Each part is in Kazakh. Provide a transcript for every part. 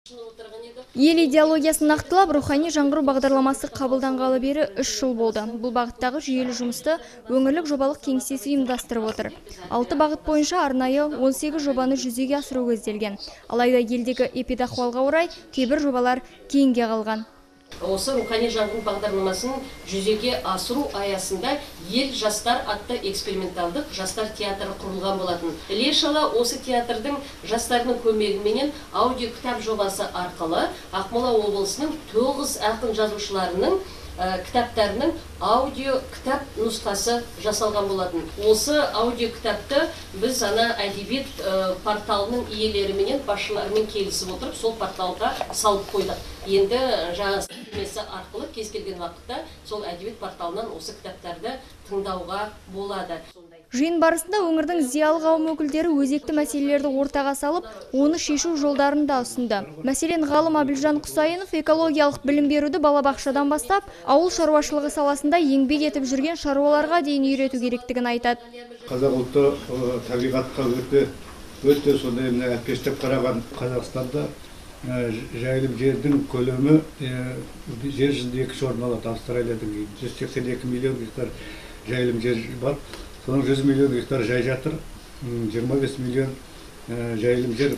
Ел идеологиясын нақтылап, рухани жаңғыру бағдарламасы қабылданғалы бері 3 жыл болды. Бұл бағыттағы жүйелі жұмысты өңірлік жобалық кеңсесі ұйымдастырып отыр. 6 бағыт бойынша арнайы 18 жобаны жүзеге асыру көзделген. Алайда елдегі эпидахуалға орай кейбір жобалар кейінге қалған. Осы рухани жаңғыру бағдарламасын жүзеге асыру аясында ел жастар атты эксперименталдық жастар театры құрылған болатын. Іле-шала осы театрдың жастарының көмегіменен аудио кітап жобасы арқылы Ақмола облысының 9 ақын жазушыларының кітаптарының аудио кітап нұсқасы жасалған болатын. Осы аудио кітапты біз ана әдебиет порталының иелеріменен басшыларымен келісіп отырып, сол порталға салып қойдық. Енді жаңа сілтемесі арқылы кез келген уақытта сол әдебиет порталынан осы кітаптарды тыңдауға болады. Жиын барысында өңірдің зиялы қауым өкілдері өзекті мәселелерді ортаға салып, оны шешу жолдарын да ұсынды. Мәселен, ғалым Абилжан Құсайынов экологиялық білім беруді балабақшадан бастап, ауыл шаруашылығы саласында еңбек етіп жүрген шаруаларға дейін үйрету керектігін айтады. Қазақ ұлты табиғатқа өте сондай әлпештеп қараған Қазақстанда жайылым жердің көлемі жер жүзінде 2 орын алады. Австралиядан 182 миллион гектар жайылым жер бар. Соның 100 миллион гектар жай жатыр, 25 миллион жайылым жер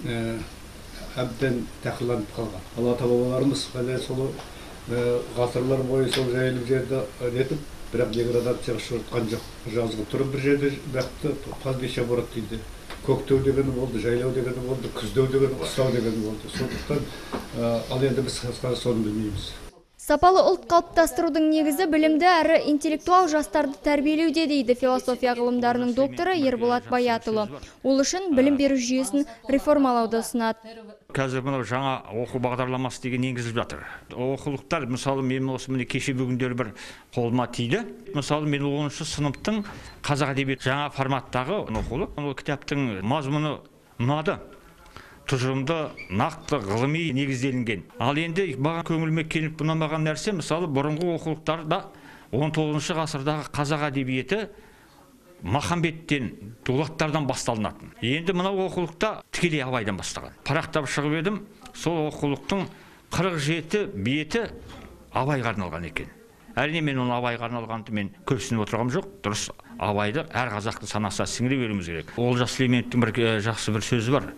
әбден тақыланып қалған. Алла бабаларымыз сол ғасырлар бойы сол жайылым жерді нетіп, бірақ деградацияға ұшыратқан жоқ. Жазғы тұрып бір жерде бақты пастбища борат дейді. Көктеу дегені болды, жайлау дегені болды, күздеу дегені, қыстау дегені болды. Сондықтан ал енді біз соны білмейміз. Сапалы ұлт қалыптастырудың негізі білімді әрі интеллектуал жастарды тәрбиелеуде дейді философия ғылымдарының докторы Ерболат Баятұлы. Ол үшін білім беру жүйесін реформалауды ұсынады. Қазір мынау жаңа оқу бағдарламасы деген енгізіліп жатыр. Оқулықтар, мысалы, мен осы міне кеше бүгіндері бір қолыма тиді. Мысалы, мен 10-шы сыныптың қазақ әдебиеті жаңа форматтағы оқулық. Ол кітаптың мазмұны ұнады. Тұжырымды, нақты, ғылыми негізделінген. Ал енді маған көңіліме келіп ұнамаған нәрсе, мысалы, бұрынғы оқулықтарда 19 ғасырдағы қазақ әдебиеті Махамбеттен, Дулаттардан басталынатын. Енді мынау оқулықта тікелей Абайдан бастаған. Парақтап шығып едім, сол оқулықтың 47 беті Абайға арналған екен. Әрине мен оны Абайға арналғанды мен көпсініп отырғам жоқ. Дұрыс, Абайды әр қазақтың санасына сіңіре беруіміз керек. Олжас Сүлейменовтің бір жақсы бір сөзі бар.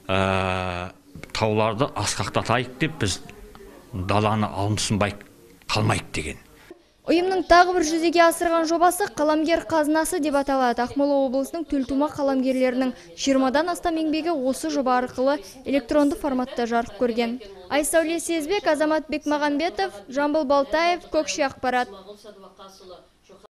Тауларды асқақтатайық деп біз даланы алымсынбай қалмайық деген. Ұйымның тағы бір жүзеге асырған жобасы қаламгер қазынасы деп аталады. Ақмола облысының төлтума қаламгерлерінің 20-дан астам еңбегі осы жоба арқылы электронды форматта жарық көрген. Айсәуле Сезбек, Азамат Бекмағамбетов, Жамбыл Балтаев, Көкше ақпарат.